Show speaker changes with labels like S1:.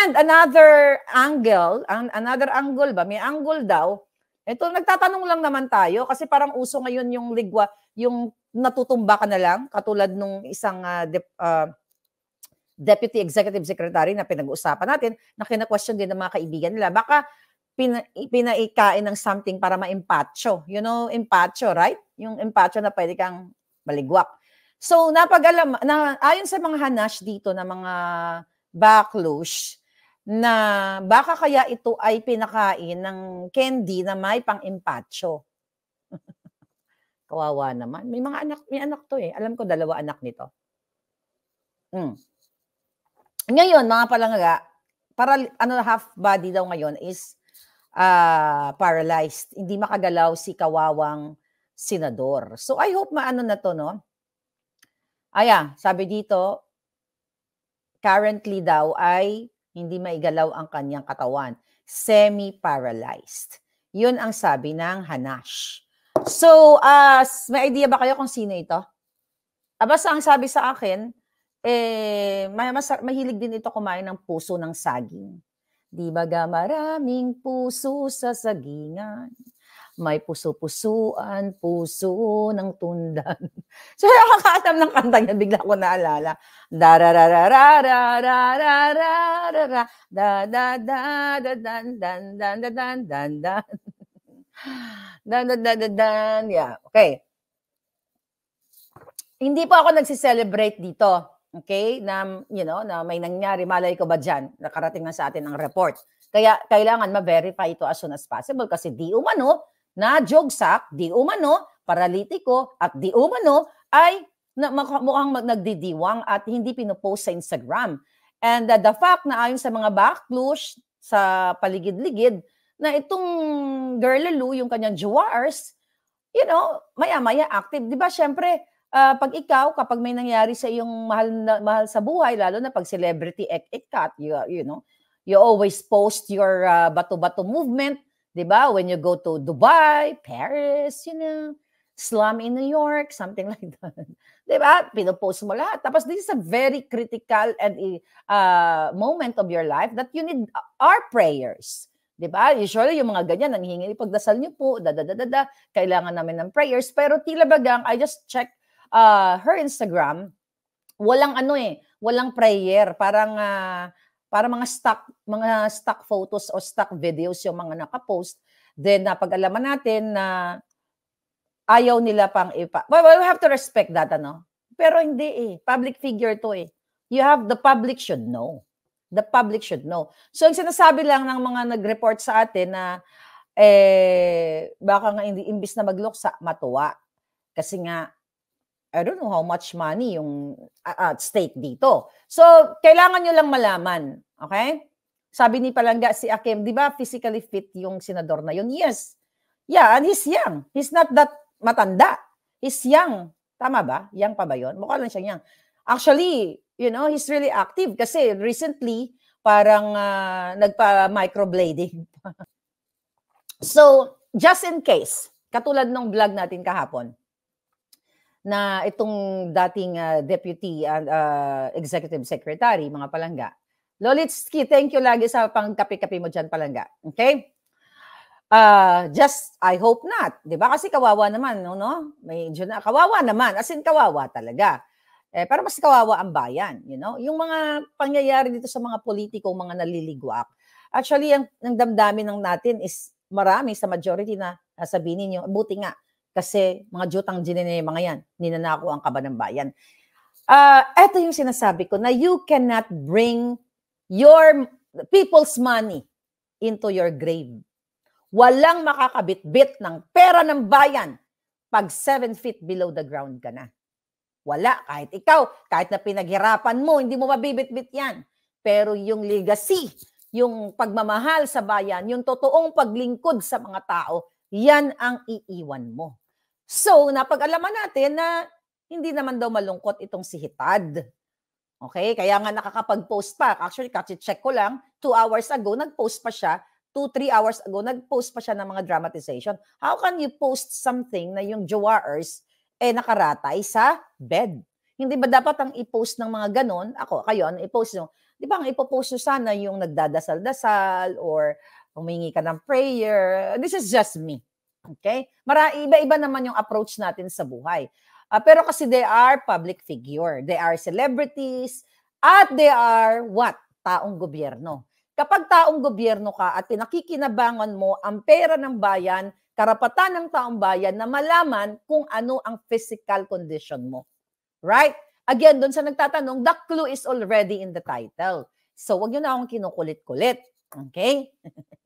S1: And another angle ba? May angle daw. Ito, nagtatanong lang naman tayo kasi parang uso ngayon yung ligwa, yung natutumba ka na lang, katulad nung isang Deputy Executive Secretary na pinag-uusapan natin, na kina-question din ng mga kaibigan nila. Baka pinaikain ng something para ma-empacho. You know, empacho, right? Yung empacho na pwede kang maligwak. So, ayon sa mga hanash dito na mga backlash, na baka kaya ito ay pinakain ng candy na may pang-empacho. Kawawa naman. May anak to eh. Alam ko 2 anak nito. Ngayon, mga palangga, half body daw ngayon is paralyzed. Hindi makagalaw si kawawang senador. So I hope maano na to, no? Sabi dito, currently daw ay hindi maigalaw ang kanyang katawan. Semi-paralyzed. Yun ang sabi ng hanash. So, may idea ba kayo kung sino ito? Basta ang sabi sa akin, mahilig din ito kumain ng puso ng saging. Di ba maraming puso sa sagingan? May puso-pusuan, puso ng tundan. So, nakakaatam ng kanta niya, bigla ko naalala. Da-ra-ra-ra-ra-ra-ra-ra-ra, da-da-da-da-dan-dan-dan-dan-dan-dan. Dan-dan-dan-dan-dan. Yeah, okay. Hindi po ako nagsiselebrate dito. Okay? Na may nangyari. Malay ko ba dyan? Nakarating na sa atin ang report. Kaya, kailangan ma-verify ito as soon as possible kasi di umano na jogsak, di umano, paralitiko, at di umano ay mukhang nagdidiwang at hindi pinopost sa Instagram. And the fact na ayon sa mga backlash sa paligid-ligid na itong girl Lulu, yung kanyang jawars, maya-maya active. Di ba, syempre, pag kapag may nangyari sa iyong mahal sa buhay, lalo na pag celebrity cat, you always post your bato-bato movement, di ba? When you go to Dubai, Paris, slum in New York, something like that. Di ba? Pinopost mo lahat. Tapos this is a very critical and moment of your life that you need our prayers. Di ba? Usually yung mga ganyan, nanghihingi, ipagdasal niyo po, kailangan namin ng prayers. Pero tila bagang, I just checked her Instagram, walang walang prayer, parang mga stock photos o stock videos yung mga nakapost. Then napag-alaman natin na ayaw nila pang well, we have to respect that, pero hindi public figure to the public should know. The public should know. So yung sinasabi lang ng mga nag-report sa atin na baka nga imbis na magluksa, matuwa. Kasi nga I don't know how much money yung at stake dito. So, kailangan nyo lang malaman. Okay? Sabi ni Palangga, si Akim, di ba physically fit yung senador na yun? Yes. Yeah, and he's young. He's not that matanda. He's young. Tama ba? Young pa ba yun? Mukha lang siya young. Actually, he's really active kasi recently, parang nagpa-microblading. So, just in case, katulad ng vlog natin kahapon, na itong dating Deputy Executive Secretary, mga Palangga. Lolitsky, thank you lagi sa pangkapi-kapi mo dyan, Palangga. Okay? Just, I hope not. Diba? Kasi kawawa naman, no? Medyo na, kawawa naman. As in, kawawa talaga. Pero mas kawawa ang bayan, Yung mga pangyayari dito sa mga politiko, mga naliligwak. Actually, ang damdamin ng natin is marami sa majority na sabihin niyo, buti nga, kasi mga jutang ginene mga yan, ninanako ang kaba ng bayan. Ito yung sinasabi ko na you cannot bring your people's money into your grave. Walang makakabit-bit ng pera ng bayan pag 7 feet below the ground ka na. Wala. Kahit ikaw, kahit na pinaghirapan mo, hindi mo mabibit-bit yan. Pero yung legacy, yung pagmamahal sa bayan, yung totoong paglingkod sa mga tao, yan ang iiwan mo. So, napag-alaman natin na hindi naman daw malungkot itong si Hitad. Okay? Kaya nga nakakapag-post pa. Actually, kasi-check ko lang, 2 hours ago, nag-post pa siya. 2-3 hours ago, nag-post pa siya ng mga dramatization. How can you post something na yung jawars nakaratay sa bed? Hindi ba dapat ang i-post ng mga ganon? Kayo, i-post nyo, Di ba, ang ipopost nyo sana yung nagdadasal-dasal or humingi ka ng prayer. This is just me. Okay? Iba-iba naman yung approach natin sa buhay. Pero kasi they are public figure. They are celebrities at they are what? Taong gobyerno. Kapag taong gobyerno ka at pinakikinabangan mo ang pera ng bayan, karapatan ng taong bayan na malaman kung ano ang physical condition mo. Right? Again, doon sa nagtatanong, the clue is already in the title. So, wag nyo na akong kinukulit-kulit. Okay?